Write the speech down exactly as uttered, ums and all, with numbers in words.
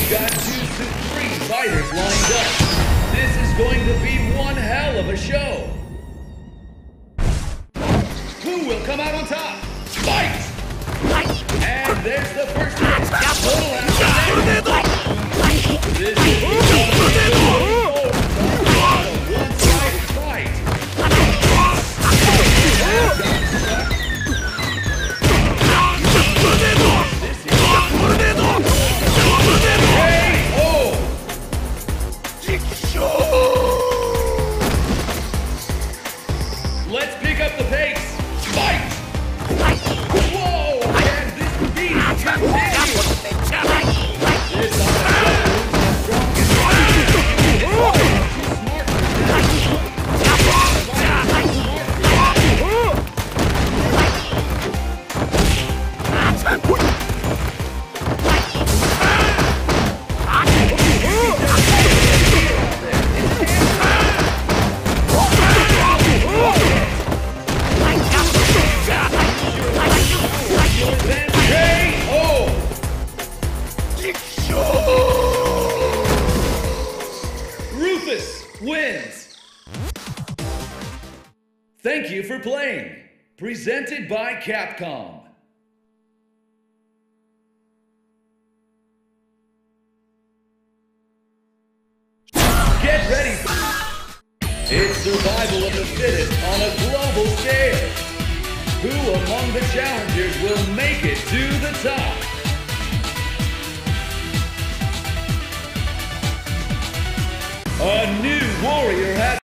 We've got two supreme fighters lined up. This is going to be one hell of a show. Who will come out on top? Fight! And there's the first hit. Total after that. This is a one-sided fight. Let's pick up the pace. Fight! Whoa! And this beat continues. This is Rufus wins. Thank you for playing. Presented by Capcom. Get ready. It's survival of the fittest on a global scale. Who among the challengers will make it to the top? A new warrior has